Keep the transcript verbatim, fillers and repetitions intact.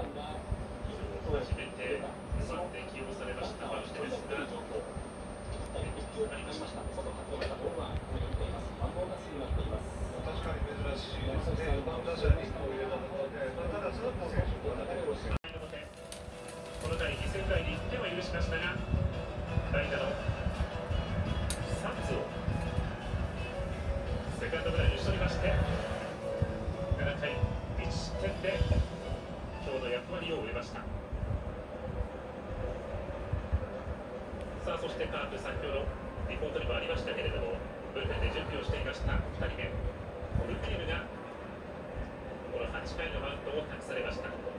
初めてさんで起用されましたマルテですが、ありました。確かに珍しいですね。打者にこう入れたところで、ただその選手も投げてほしい。 この回、犠牲フライでいってんは許しましたが、代打のサンズをセカンドフライに打ち取りまして、ななかいいち失点で今日の役割を終えました。さあ、そしてカープ、先ほどリポートにもありましたけれども、ブルペンで準備をしていましたふたりめ、コルティーヌがこのはちかいのマウンドを託されました。